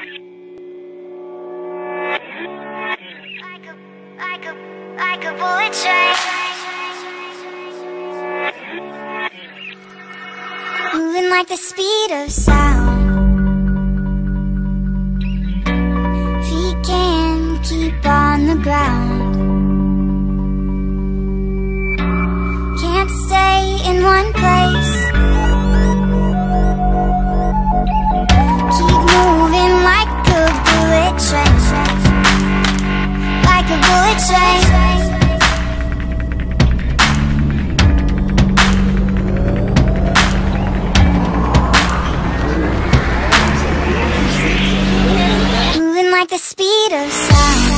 Like a bullet train, moving like the speed of sound. Feet can't keep on the ground. Can't stay in one place. Keep moving like a bullet train. Like a bullet train. Moving like the speed of sound.